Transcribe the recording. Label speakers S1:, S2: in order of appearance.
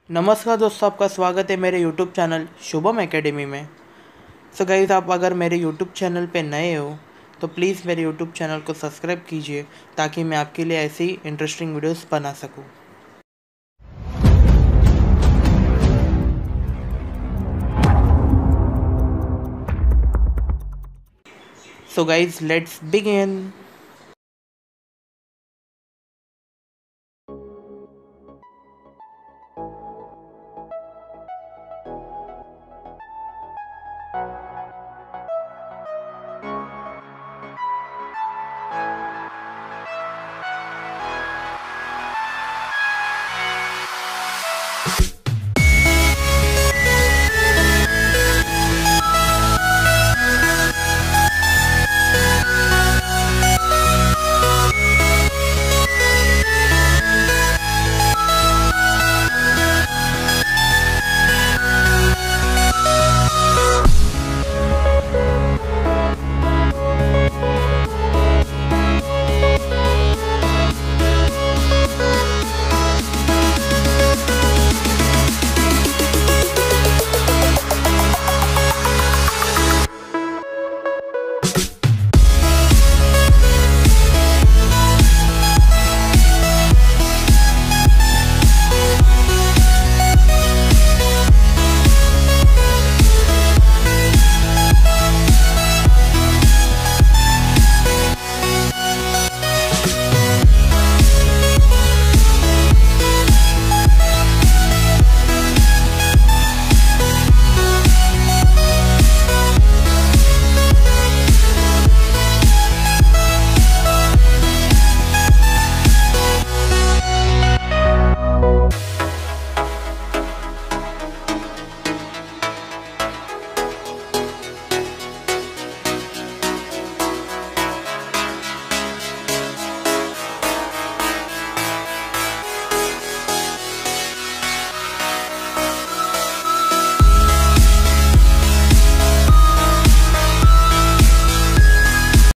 S1: नमस्कार दोस्तों, आपका स्वागत है मेरे यूट्यूब चैनल शुभम एकेडमी में। सो गाइस, आप अगर मेरे यूट्यूब चैनल पे नए हो तो प्लीज़ मेरे यूट्यूब चैनल को सब्सक्राइब कीजिए ताकि मैं आपके लिए ऐसी इंटरेस्टिंग वीडियोस बना सकूं। So guys, let's begin.